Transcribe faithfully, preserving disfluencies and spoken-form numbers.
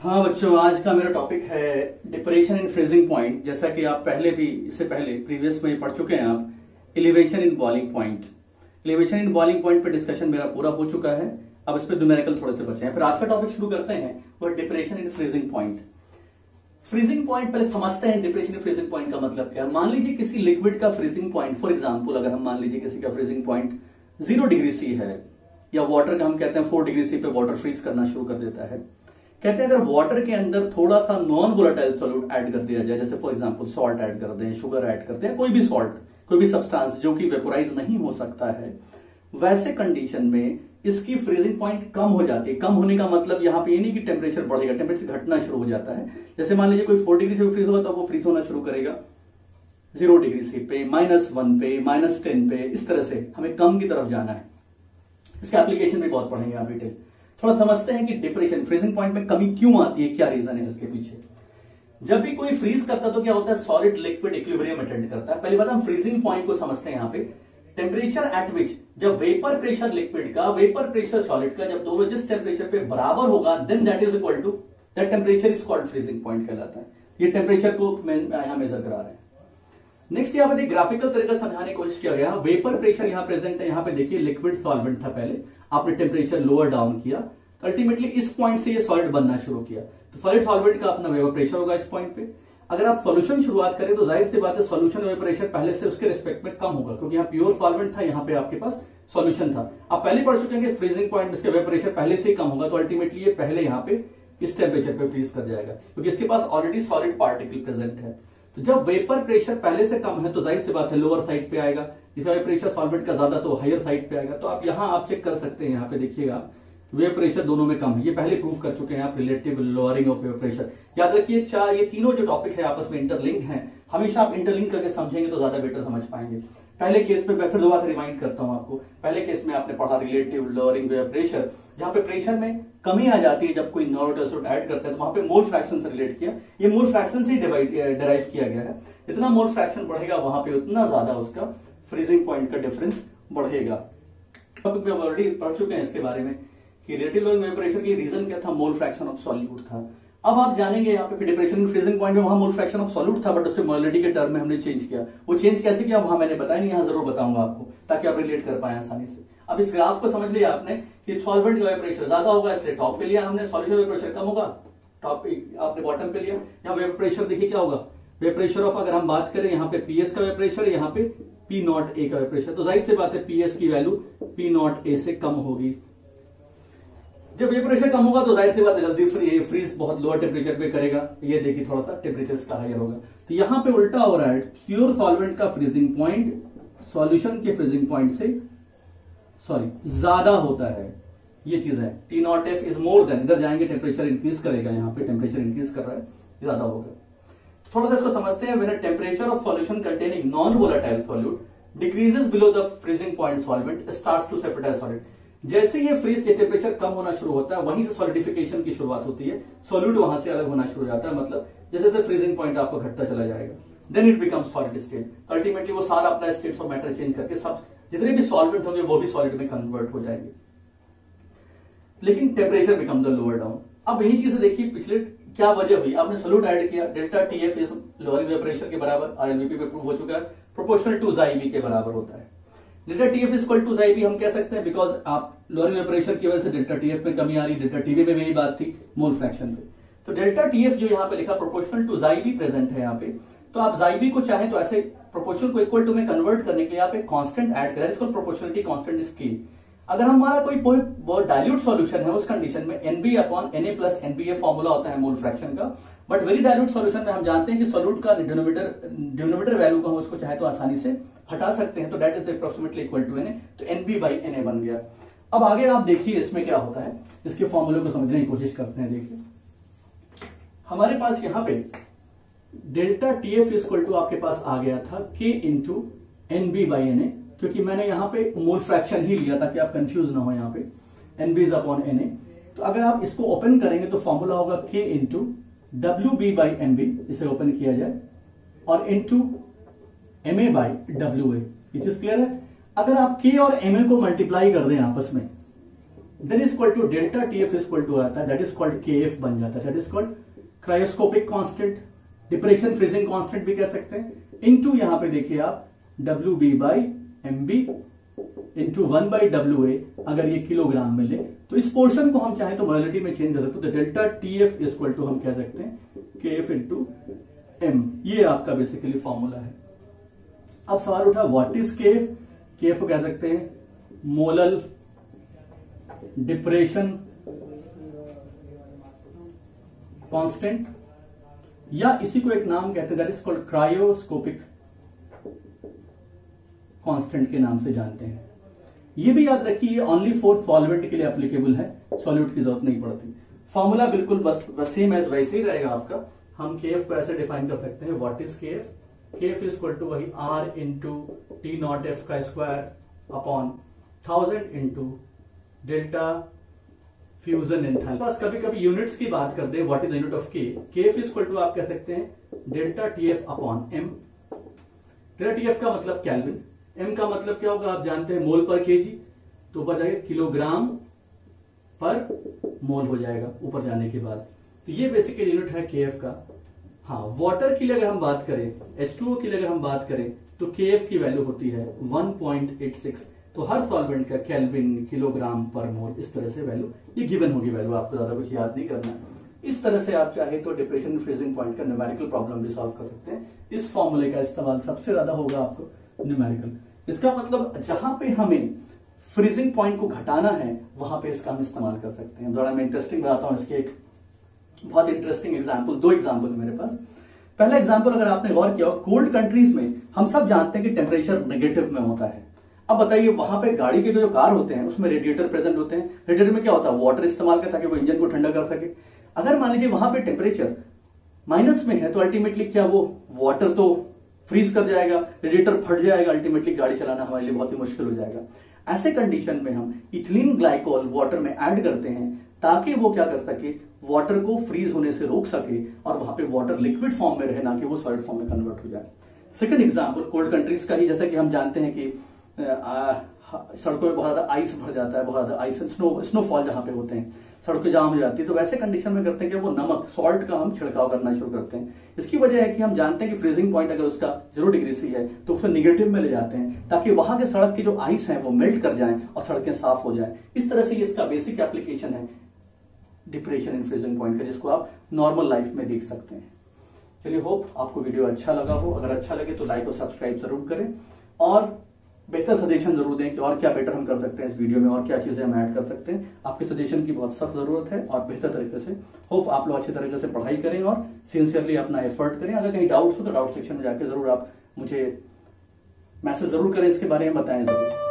हाँ बच्चों, आज का मेरा टॉपिक है डिप्रेशन इन फ्रीजिंग पॉइंट। जैसा कि आप पहले भी इससे पहले प्रीवियस में पढ़ चुके हैं आप elevation in boiling point. Elevation in boiling point पे डिस्कशन मेरा पूरा हो चुका है। अब इस पे न्यूमेरिकल थोड़े से बचे हैं। फिर आज का टॉपिक शुरू करते हैं, वो depression in freezing point. Freezing point पहले समझते हैं डिप्रेशन इन फ्रीजिंग पॉइंट का मतलब क्या है। मान लीजिए किसी लिक्विड का फ्रीजिंग पॉइंट, फॉर एग्जाम्पल अगर हम मान लीजिए किसी का freezing point zero degree C है, या वाटर का हम कहते हैं फोर डिग्री सी पे वाटर फ्रीज करना शुरू कर देता है। कहते हैं अगर वाटर के अंदर थोड़ा सा नॉन वोलेटाइल सॉल्यूट ऐड कर दिया जाए, जैसे फॉर एग्जांपल सॉल्ट ऐड कर दें, शुगर ऐड कर दें, कोई भी सॉल्ट, कोई भी सब्सटेंस जो कि वेपोराइज नहीं हो सकता है, वैसे कंडीशन में इसकी फ्रीजिंग पॉइंट कम हो जाती है। कम होने का मतलब यहाँ पे ये नहीं कि टेम्परेचर बढ़ेगा, टेम्परेचर घटना शुरू हो जाता है। जैसे मान लीजिए कोई फोर डिग्री से फ्रीज होगा तो वो फ्रीज होना शुरू करेगा जीरो डिग्री से पे, माइनस वन पे, माइनस टेन पे, इस तरह से हमें कम की तरफ जाना है। इसके एप्लीकेशन में बहुत पढ़ेंगे आप डिटेल। थोड़ा समझते हैं कि डिप्रेशन फ्रीजिंग पॉइंट में कमी क्यों आती है, क्या रीजन है इसके पीछे। जब भी कोई फ्रीज करता है तो क्या होता है, सॉलिड लिक्विड इक्विलिब्रियम अटेंड करता है। पहली बात हम फ्रीजिंग पॉइंट को समझते हैं। यहाँ पे टेम्परेचर एट विच, जब वेपर प्रेशर लिक्विड का, वेपर प्रेशर सॉलिड का, जब दोनों जिस टेम्परेचर पे बराबर होगा, then that is equal to that temperature is called freezing point कहलाता है। ये टेम्परेचर को यहां मेजर करा रहे हैं। नेक्स्ट यहाँ पे ग्राफिकल तरीका समझाने की कोशिश किया गया। वेपर प्रेशर यहाँ प्रेजेंट है। यहाँ पे देखिए लिक्विड सॉल्वेंट था, पहले आपने टेम्परेचर लोअर डाउन किया तो अल्टीमेटली इस पॉइंट से ये सॉलिड बनना शुरू किया। तो सॉलिड सॉल्वेंट का अपना वेपर प्रेशर होगा इस पॉइंट पे। अगर आप सॉल्यूशन शुरुआत करें तो जाहिर सी बात है सॉल्यूशन वेपर प्रेशर पहले से उसके रिस्पेक्ट में कम होगा, क्योंकि यहाँ प्योर सॉल्वेंट था, यहाँ पे आपके पास सॉल्यूशन था। आप पहले पढ़ चुके हैं फ्रीजिंग पॉइंट में इसका वेपर प्रेशर पहले से ही कम होगा, तो अल्टीमेटली ये पहले यहाँ पे इस टेम्परेचर पे फ्रीज कर जाएगा, क्योंकि इसके पास ऑलरेडी सॉलिड पार्टिकल प्रेजेंट है। तो जब वेपर प्रेशर पहले से कम है तो जाहिर सी बात है लोअर साइड पे आएगा। इसका वेपर प्रेशर सॉल्वेंट का ज्यादा तो हायर साइड पे आएगा। तो आप यहाँ आप चेक कर सकते हैं, यहाँ पे देखिएगा वेपर प्रेशर दोनों में कम है। ये पहले प्रूव कर चुके हैं आप, relative lowering of vapour pressure. याद रखिए चार ये तीनों जो टॉपिक है आपस में इंटरलिंक हैं। हमेशा आप इंटरलिंक करके समझेंगे तो ज्यादा बेटर समझ पाएंगे। पहले केस में मैं फिर दोबारा रिमाइंड करता हूं आपको, पहले केस में आपने पढ़ा रिलेटिव लोअरिंग वेपर प्रेशर, जहां पे प्रेशर में कमी आ जाती है जब कोई नॉन ऐड करता है, तो वहां पे मोल फ्रैक्शन से रिलेट किया। ये मोल फ्रैक्शन से डिराइव किया गया है। जितना मोल फ्रैक्शन बढ़ेगा वहां पे उतना ज्यादा उसका फ्रीजिंग पॉइंट का डिफरेंस बढ़ेगा। टॉपिक में ऑलरेडी पढ़ चुके हैं इसके बारे में कि रिलेटिव वेपर प्रेशर की रीजन क्या था, मोल फ्रैक्शन ऑफ सॉल्यूट था। अब आप जानेंगे यहाँ पे डिप्रेशन इन फ्रीजिंग पॉइंट में वहां मोल फ्रैक्शन ऑफ सॉल्यूट था, बट उससे मोलिटी के टर्म में हमने चेंज किया। वो चेंज कैसे किया वहां मैंने बताया नहीं, यहाँ जरूर बताऊंगा आपको, ताकि आप रिलेट कर पाए आसानी से। अब इस ग्राफ को समझ लिया आपने कि सॉल्वेंट का वेपर प्रेशर ज्यादा होगा, इसलिए टॉप पे लिया हमने, सॉल्यूशन वेपर प्रेशर कम होगा, टॉप आपने बॉटम पे लिया। यहाँ वेपर प्रेशर देखिए क्या होगा, वेपर प्रेशर ऑफ अगर हम बात करें यहाँ पे पीएस का वेपर प्रेशर, यहाँ पे पी नॉट ए का वेपर प्रेशर, तो जाहिर सी बात है पीएस की वैल्यू पी नॉट ए से कम होगी। जब वेपर प्रेशर कम होगा तो जाहिर सी बात है जल्दी फ्री, फ्रीज बहुत लोअर टेम्परेचर पे करेगा। ये देखिए थोड़ा सा टेम्परेचर इसका हायर होगा। तो यहाँ पे उल्टा हो रहा है, प्योर सॉल्वेंट का फ्रीजिंग पॉइंट सॉल्यूशन के फ्रीजिंग पॉइंट से सॉरी ज्यादा होता है। ये चीज है, T naught F is more than, इधर जाएंगे टेम्परेचर इंक्रीज करेगा, यहाँ पे टेम्परेचर इंक्रीज कर रहा है, ज्यादा होगा। थोड़ा सा इसको समझते हैं। When temperature of solution containing non volatile solute decreases below the freezing point solvent starts to separate solid. जैसे ये फ्रीज टेम्परेचर कम होना शुरू होता है, वहीं से सॉलिडिफिकेशन की शुरुआत होती है, सॉल्यूट वहां से अलग होना शुरू हो जाता है। मतलब जैसे जैसे फ्रीजिंग पॉइंट आपको घटता चला जाएगा, then it becomes solid state. Ultimately वो सारा अपना स्टेट्स ऑफ मैटर चेंज करके सब जितने भी सॉल्वेंट होंगे वो भी सॉलिड में कन्वर्ट हो जाएंगे, लेकिन temperature become the lower down. अब यही चीजें देखिए पिछले क्या वजह हुई, आपने सॉल्यूट ऐड किया, delta T F is lowering vapour pressure के बराबर, आरएलवीपी में प्रूव हो चुका है, प्रोपोर्शनल टू जाइबी के बराबर होता है। Delta TF is equal to X B हम कह सकते हैं बिकॉज आप लोअरिंग वेपर प्रेशर की वजह से डेल्टा टीएफ में कमी आ रही, डेल्टा टीवी में भी यही बात थी मोल फ्रैक्शन पे। तो डेल्टा टीएफ जो यहाँ पे लिखा प्रोपोर्शनल टू जाइबी प्रेजेंट है यहाँ पे, तो आप जाइबी को चाहें तो ऐसे प्रोपोर्शनल को इक्वल टू में कन्वर्ट करने के लिए आप एक कांस्टेंट ऐड करें, इसको प्रोपोर्शनलिटी कांस्टेंट स्केल। अगर हमारा कोई बहुत डाइल्यूट सॉल्यूशन है उस कंडीशन में NB upon NA plus NBA formula होता है मोल फ्रैक्शन का। बट वेरी डाइल्यूट सॉल्यूशन में हम जानते हैं कि सॉल्यूट का डिनोमिनेटर डिनोमिनेटर वैल्यू को हम उसको चाहे तो आसानी से हटा सकते हैं, तो that is approximately equal to NA, तो एनबी बाई एनए बन गया। अब आगे आप देखिए इसमें क्या होता है, इसके फॉर्मूले को समझने की कोशिश करते हैं। देखिए हमारे पास यहाँ पे डेल्टा टीएफ इक्वल टू आपके पास आ गया था के इंटू एनबी बाई एनए, क्योंकि मैंने यहाँ पे मोल फ्रैक्शन ही लिया ताकि आप कंफ्यूज ना हो। यहाँ पे एनबी इज अपॉन एनए, तो अगर आप इसको ओपन करेंगे तो फॉर्मूला होगा K into W B by M B, इसे ओपन किया जाए, और into M A by W A. ये चीज क्लियर है। अगर आप के और एम ए को मल्टीप्लाई कर दें आपस में then is equal to delta T F equal to आता है, that is called K F बन जाता है, that is called cryoscopic constant, depression freezing constant भी कह सकते हैं, इनटू यहां पे देखिए आप W B by M B into one by W A, अगर ये किलोग्राम में ले तो इस पोर्शन को हम चाहे तो मोलरिटी में चेंज कर सकते हैं, तो delta T F equal to हम कह सकते हैं के एफ इंटू एम, ये आपका बेसिकली फॉर्मूला है। अब सवाल उठा what is K F, K F को कह सकते हैं मोलल डिप्रेशन कांस्टेंट, या इसी को एक नाम कहते हैं that is called cryoscopic constant के नाम से जानते हैं। ये भी याद रखिए ओनली फॉर सॉल्वेंट के लिए एप्लीकेबल है, सॉल्यूट की जरूरत नहीं पड़ती। फॉर्मूला बिल्कुल बस सेम एज वैसे ही रहेगा आपका। हम के एफ को ऐसे डिफाइन कर सकते हैं, what is K F, K F is equal to वही R into T naught F का square upon thousand into delta fusion enthalpy. बस कभी कभी यूनिट्स की बात करते हैं, what is the unit of K, K F is equal to आप कह सकते हैं delta T F upon M. Delta T F का मतलब केल्विन, एम का मतलब क्या होगा आप जानते हैं मोल पर केजी, तो ऊपर जाएगा किलोग्राम पर मोल हो जाएगा ऊपर जाने के बाद। तो ये बेसिकली यूनिट है के एफ का। हाँ, वाटर के लिए अगर हम बात करें, एच टू ओ के लिए अगर हम बात करें तो के एफ की वैल्यू होती है वन पॉइंट एट सिक्स। तो हर सॉल्वेंट का केल्विन किलोग्राम पर मोल इस तरह से वैल्यू ये गिवन होगी वैल्यू, आपको ज्यादा कुछ याद नहीं करना है। इस तरह से आप चाहे तो डिप्रेशन फ्रीजिंग पॉइंट का न्यूमेरिकल प्रॉब्लम भी सॉल्व कर सकते हैं। इस फॉर्मूले का इस्तेमाल सबसे ज्यादा होगा आपको न्यूमेरिकल। इसका मतलब जहां पे हमें फ्रीजिंग पॉइंट को घटाना है वहां पे इसका हम इस्तेमाल कर सकते हैं। थोड़ा मैं इंटरेस्टिंग बताता हूं, इसके एक बहुत इंटरेस्टिंग एग्जांपल, दो एग्जांपल है मेरे पास। पहला एग्जांपल अगर आपने गौर किया, कोल्ड कंट्रीज में हम सब जानते हैं कि टेम्परेचर नेगेटिव में होता है। अब बताइए वहां पे गाड़ी के जो कार होते हैं उसमें रेडिएटर प्रेजेंट होते हैं, रेडिएटर में क्या होता है वाटर इस्तेमाल करता है ताकि वो इंजन को ठंडा कर सके। अगर मान लीजिए वहां पे टेम्परेचर माइनस में है तो अल्टीमेटली क्या वो वाटर तो फ्रीज कर जाएगा, रेडिएटर फट जाएगा, अल्टीमेटली गाड़ी चलाना हमारे लिए बहुत ही मुश्किल हो जाएगा। ऐसे कंडीशन में हम इथिलीन ग्लाइकोल वाटर में ऐड करते हैं ताकि वो क्या कर सके, वाटर को फ्रीज होने से रोक सके और वहां पे वाटर लिक्विड फॉर्म में रहे, ना कि वो सॉलिड फॉर्म में कन्वर्ट हो जाए। सेकंड एग्जांपल कोल्ड कंट्रीज का ही, जैसा कि हम जानते हैं कि सड़कों में बहुत ज्यादा आइस भर जाता है, बहुत ज्यादा आइस स्नो स्नोफॉल जहां पे होते हैं, सड़कें जाम हो जाती है, तो वैसे कंडीशन में करते हैं कि वो नमक सॉल्ट का हम छिड़काव करना शुरू करते हैं। इसकी वजह है कि हम जानते हैं कि फ्रीजिंग पॉइंट अगर उसका जीरो डिग्री सी है तो उसको निगेटिव में ले जाते हैं ताकि वहां के सड़क की जो आइस है वो मेल्ट कर जाए और सड़कें साफ हो जाए। इस तरह से इसका बेसिक एप्लीकेशन है डिप्रेशन इन फ्रीजिंग पॉइंट का, जिसको आप नॉर्मल लाइफ में देख सकते हैं। चलिए, होप आपको वीडियो अच्छा लगा हो। अगर अच्छा लगे तो लाइक और सब्सक्राइब जरूर करें और बेहतर सजेशन जरूर दें कि और क्या बेटर हम कर सकते हैं इस वीडियो में, और क्या चीजें हम ऐड कर सकते हैं। आपके सजेशन की बहुत सख्त जरूरत है और बेहतर तरीके से होप आप लोग अच्छी तरीके से पढ़ाई करें और सिंसियरली अपना एफर्ट करें। अगर कहीं डाउट्स हो तो डाउट सेक्शन में जाकर जरूर आप मुझे मैसेज जरूर करें, इसके बारे में बताएं जरूर।